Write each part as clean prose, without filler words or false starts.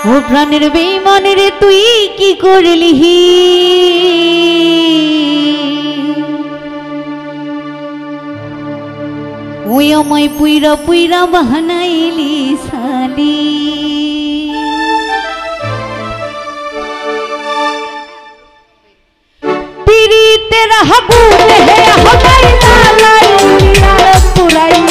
ও প্রাণের বেঈমান রে তুই কি করলি ওই আমায় পুইরা পুইরা বাহানাইলি সালি পীড়িতে রাহবু হে হবাই লালাইলি আর পুরাইলি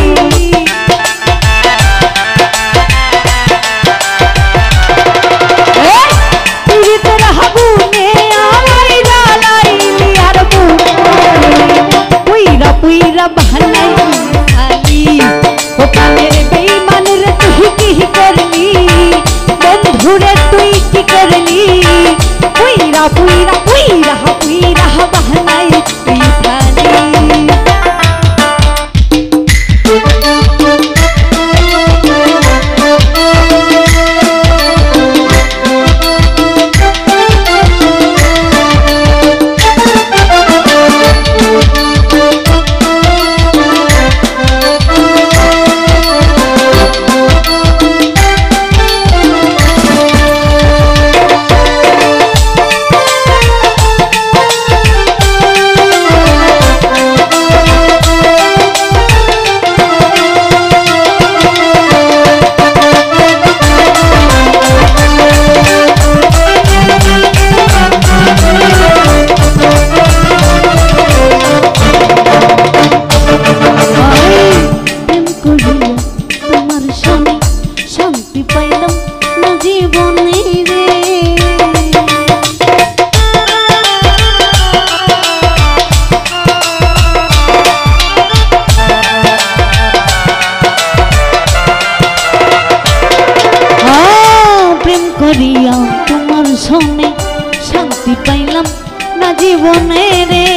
তোমার সনে শান্তি পাইলাম না জীবনে রে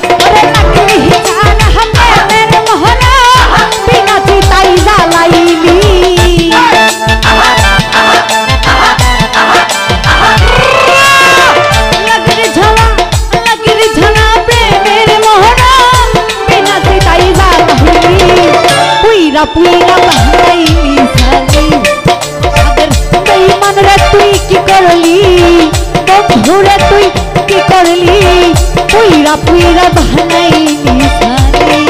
তাই জ্বালাইলি পুইরা পুইরা বাহাইলি সালি তুই কি করলি বন্ধুরে তুই কি করলি পুইরা পুইরা বাহানাইলি সালি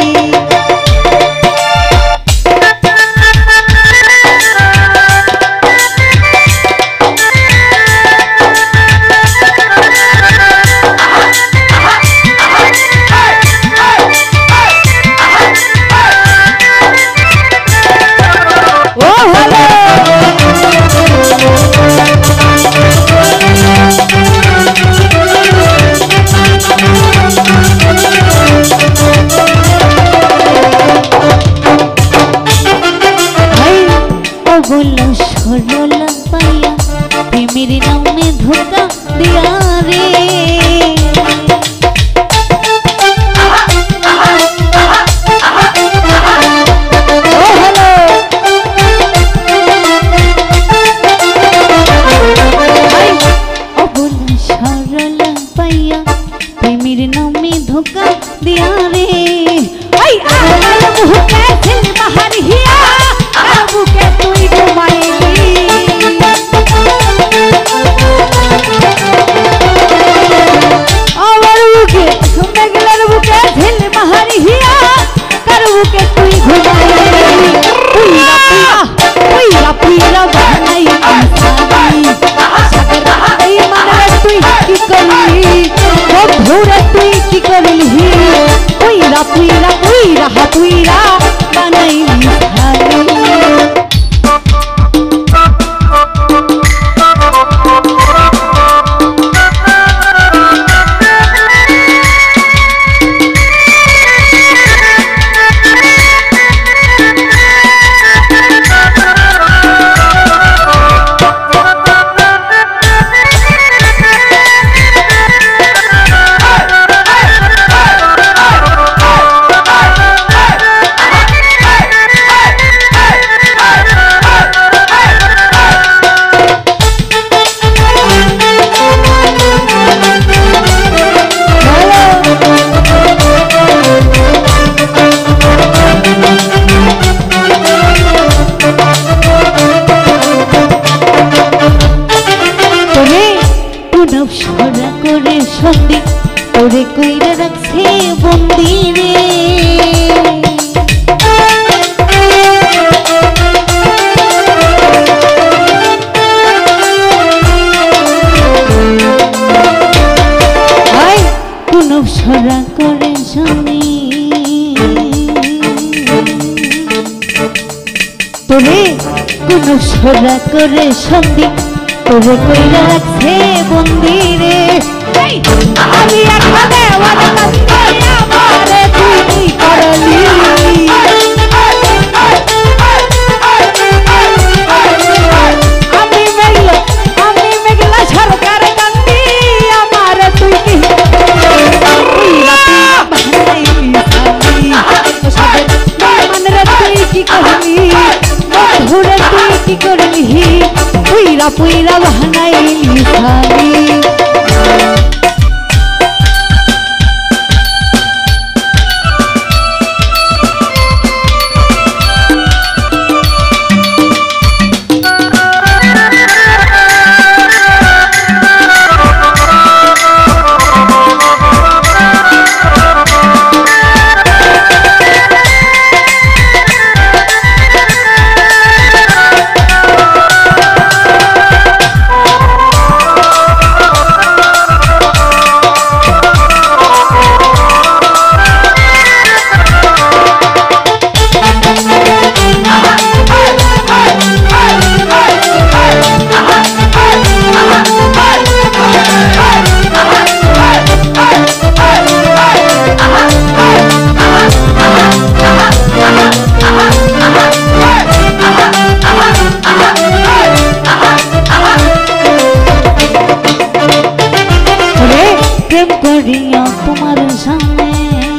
बोलो सरला पाइया प्रेमेर नामे धोखा दिया रे बोलो सरला पाइया प्रेमेर नामे धोखा दिया रे बाहर हिया बुके तुई घुमाइली সন্ধি তোরে কইরা রাখছে বন্দি রে কোন সরা করে শুনি তোরে কোন সরা করে সন্ধি তোরে কইরা রাখছে বন্দি রে আমি একটা দেওয়ার কাছে আমারে তুই কি করলি আমি মেঘলা সরকার কান্দি আমারে তুই কি কি করলি ঘুরে তুই কি করলি পুইরা পুইরা বাহানাইলি খালি প্রেম করিয়া তোমার সামনে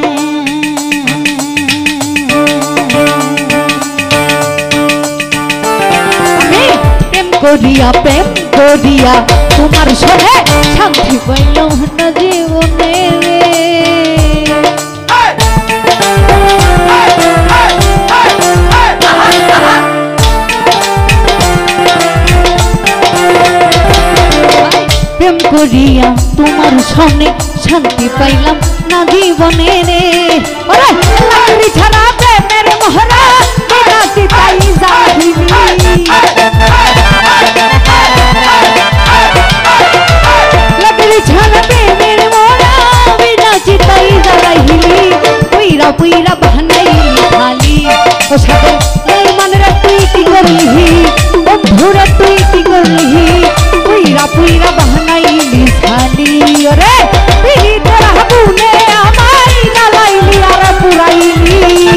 প্রেম করিয়া তোমার সঙ্গে শান্তি পাইল না জীবনে প্রেম করিয়া তোমার সামনে শান্তি পাইলাম না জীবনে রে ওরে লাকড়ি ছাড়া প্রেমের মোহরা বিনাশি তাই জাহিলি লাকড়ি ছাড়া প্রেমের মোহরা বিনাশি তাই জাহিলি পুইরা পুইরা বাহানাইলি খালি ও সাথে এই মনরে তুই কি করলি বন্ধুরে তুই কি করলি পুইরা পুইরা বাহানাইলি খালি ওরে পিড়ি তোরা বুনে আমাই জ্বালাইলি আর পুরাইলি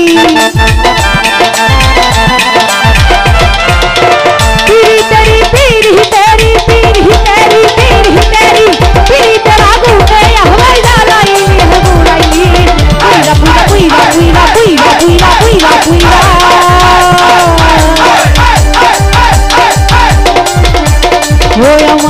পিড়ি তেরি পিড়ি তেরি পিড়ি তেরি পিড়ি তেরি পিড়ি তোরা বুনে আমাই জ্বালাইলি আর পুরাইলি পুইরা পুইরা পুইরা পুইরা পুইরা পুইরা পুইরা পুইরা ওই